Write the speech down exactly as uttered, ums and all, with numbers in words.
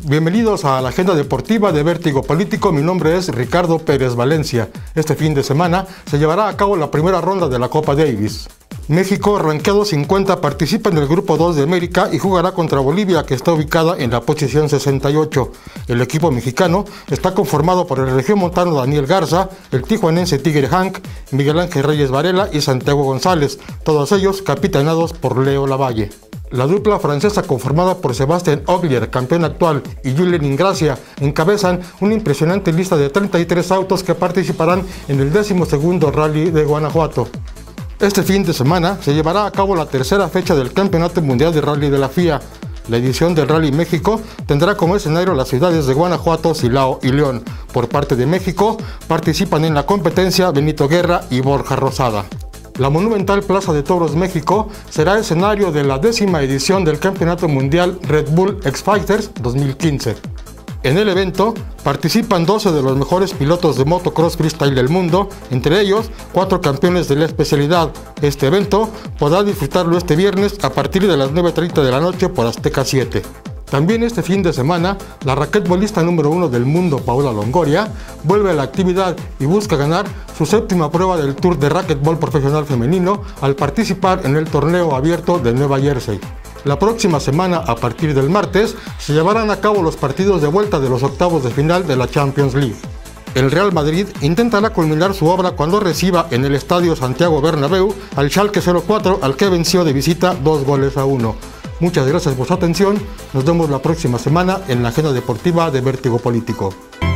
Bienvenidos a la agenda deportiva de Vértigo Político. Mi nombre es Ricardo Pérez Valencia. Este fin de semana se llevará a cabo la primera ronda de la Copa Davis. México, rankeado cincuenta, participa en el Grupo dos de América y jugará contra Bolivia, que está ubicada en la posición sesenta y ocho. El equipo mexicano está conformado por el regiomontano Daniel Garza, el tijuanense Tigre Hank, Miguel Ángel Reyes Varela y Santiago González, todos ellos capitaneados por Leo Lavalle. La dupla francesa, conformada por Sébastien Ogier, campeón actual, y Julien Ingracia, encabezan una impresionante lista de treinta y tres autos que participarán en el decimosegundo Rally de Guanajuato. Este fin de semana se llevará a cabo la tercera fecha del Campeonato Mundial de Rally de la F I A. La edición del Rally México tendrá como escenario las ciudades de Guanajuato, Silao y León. Por parte de México, participan en la competencia Benito Guerra y Borja Rosada. La monumental Plaza de Toros México será escenario de la décima edición del Campeonato Mundial Red Bull X-Fighters dos mil quince. En el evento participan doce de los mejores pilotos de motocross freestyle del mundo, entre ellos cuatro campeones de la especialidad. Este evento podrá disfrutarlo este viernes a partir de las nueve treinta de la noche por Azteca siete. También este fin de semana, la raquetbolista número uno del mundo, Paola Longoria, vuelve a la actividad y busca ganar su séptima prueba del Tour de Raquetbol Profesional Femenino al participar en el torneo abierto de Nueva Jersey. La próxima semana, a partir del martes, se llevarán a cabo los partidos de vuelta de los octavos de final de la Champions League. El Real Madrid intentará culminar su obra cuando reciba en el Estadio Santiago Bernabéu al Schalke cero cuatro, al que venció de visita dos goles a uno. Muchas gracias por su atención. Nos vemos la próxima semana en la agenda deportiva de Vértigo Político.